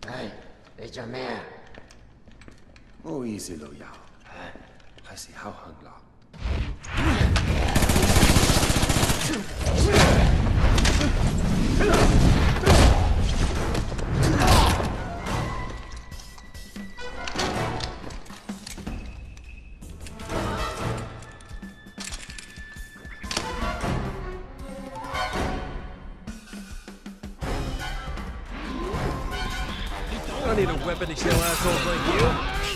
唉，你做咩啊？ 冇意思，老友，係時候行啦。 I need a weapon to kill assholes like you.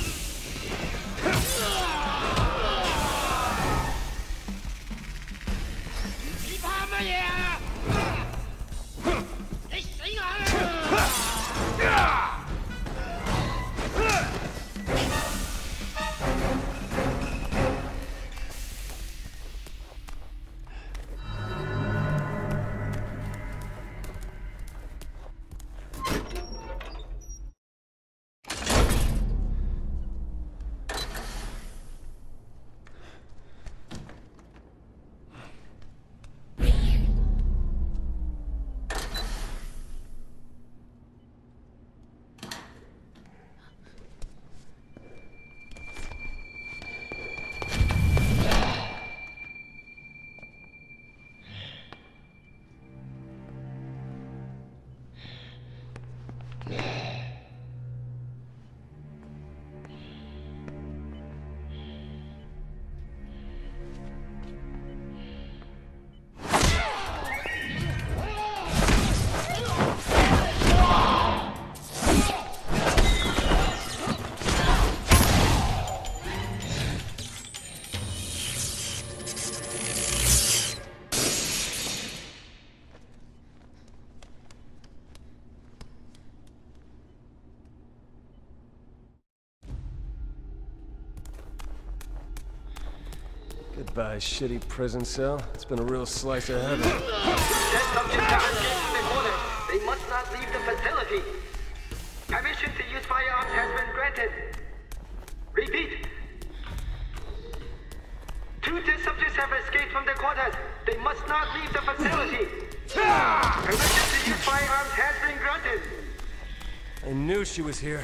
Goodbye, shitty prison cell. It's been a real slice of heaven. Dead subjects have escaped from the quarters. They must not leave the facility. Permission to use firearms has been granted. Repeat. 2 dead subjects have escaped from the quarters. They must not leave the facility. Permission to use firearms has been granted. I knew she was here.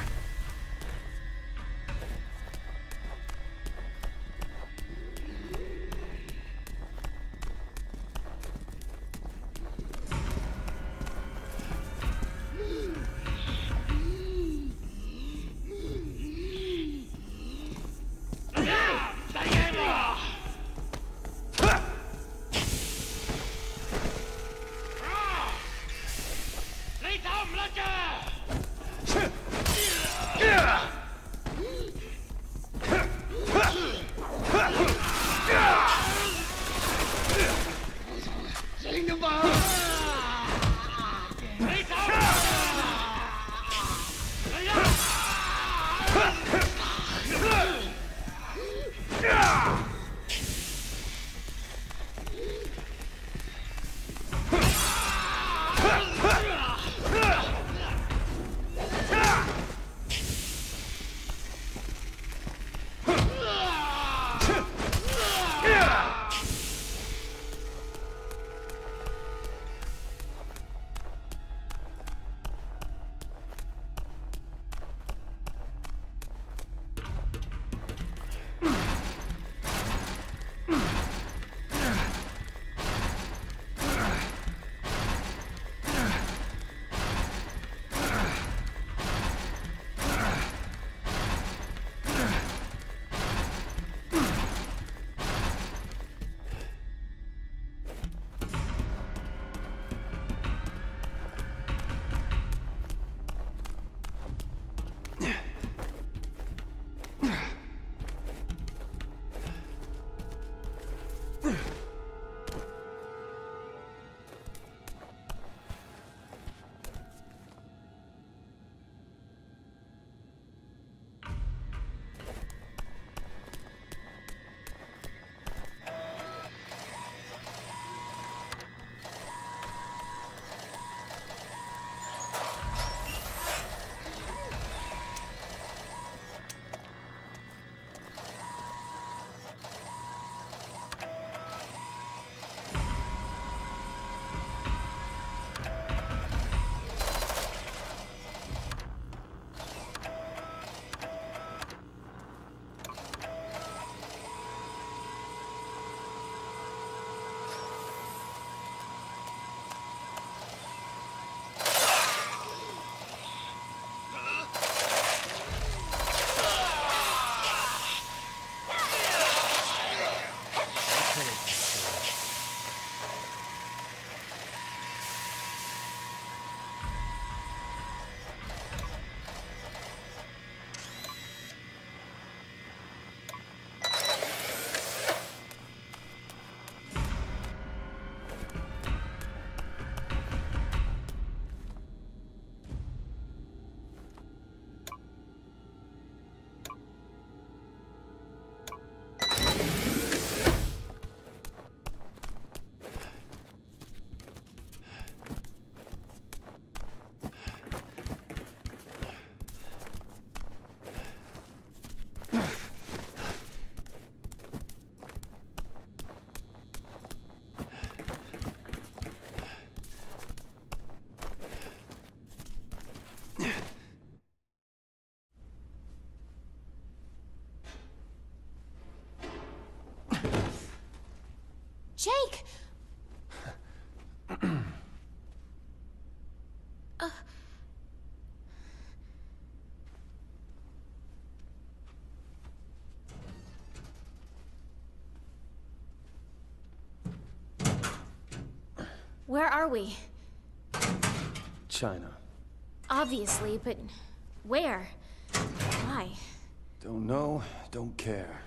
Where are we? China. Obviously, but where? Why? Don't know, don't care.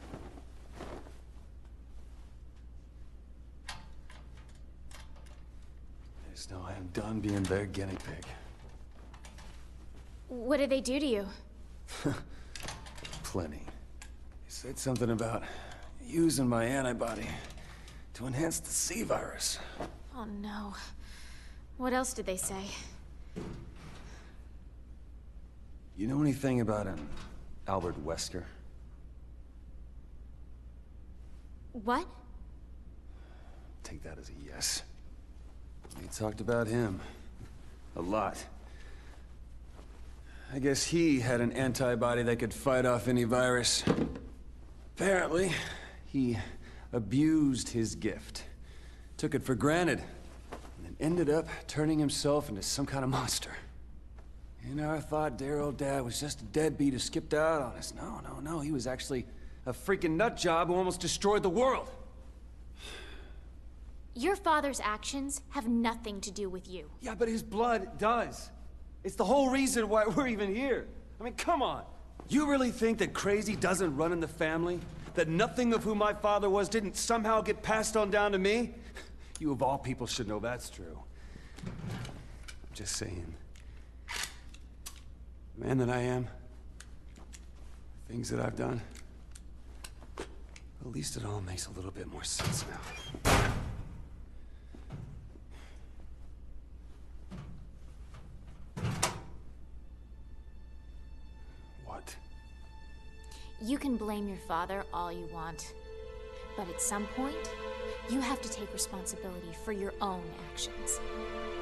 Just know I am done being their guinea pig. What did they do to you? Plenty. He said something about using my antibody to enhance the C-virus. Oh no. What else did they say? You know anything about an Albert Wesker? What? Take that as a yes. We talked about him. A lot. I guess he had an antibody that could fight off any virus. Apparently, he abused his gift. Took it for granted. And then ended up turning himself into some kind of monster. You know, I thought dear old Dad was just a deadbeat who skipped out on us. No. He was actually a freaking nut job who almost destroyed the world. Your father's actions have nothing to do with you. Yeah, but his blood does. It's the whole reason why we're even here. I mean, come on. You really think that crazy doesn't run in the family? That nothing of who my father was didn't somehow get passed on down to me? You of all people should know that's true. I'm just saying. The man that I am, the things that I've done, at least it all makes a little bit more sense now. What? You can blame your father all you want. But at some point, you have to take responsibility for your own actions.